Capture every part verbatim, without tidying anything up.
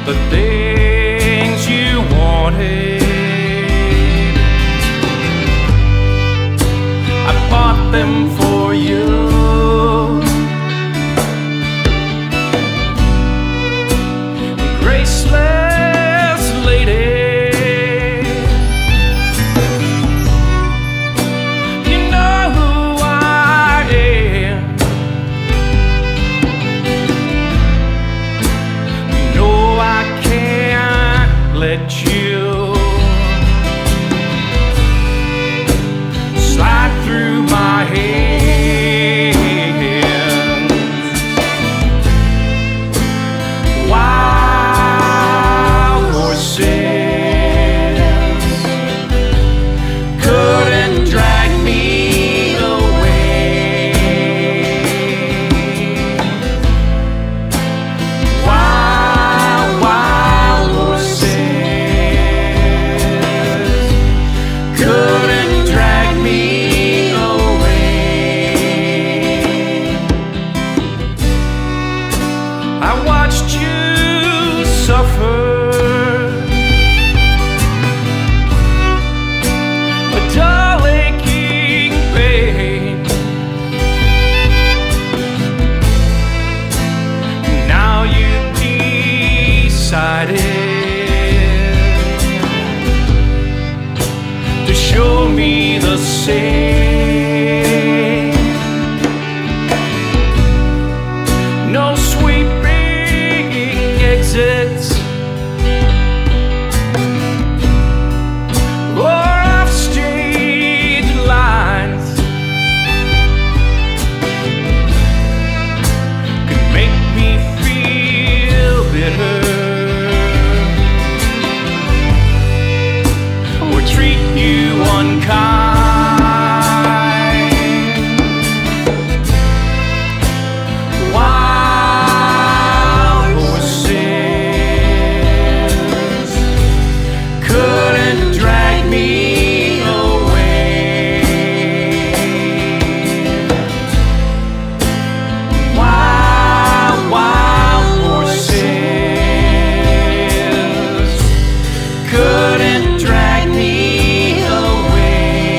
the things you wanted. I bought them for you. Graceless lady, you know who I am. You know I can't let you slide through my hands. Wild horses couldn't drag me away. Wild, wild horses couldn't drag me away. I watched you suffer a dull aching pain. Now you've decided to show me the same. No sweeping exits or off-stage lines could make me feel bitter or treat you unkind. Wild horses couldn't drag me away. Wild, wild horses couldn't drag me away.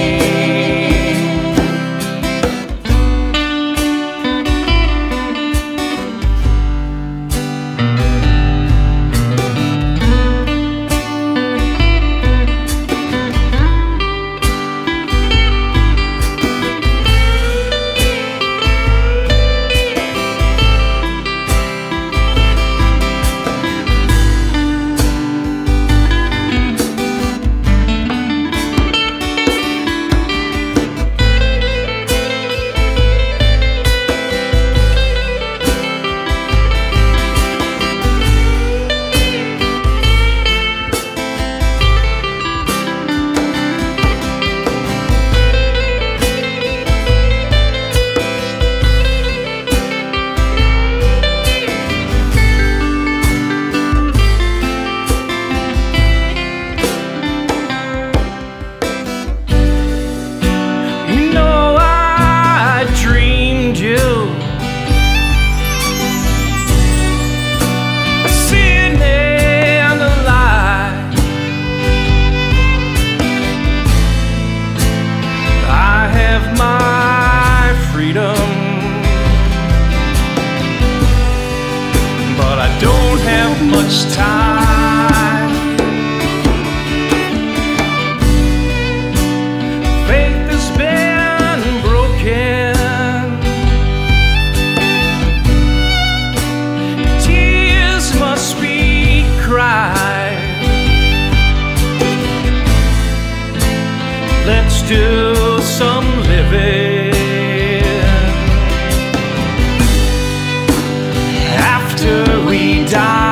You know I dreamed you sitting in the light. I have my freedom, but I don't have much time. Faith has been broken, tears must be cried. Let's do some living after we die.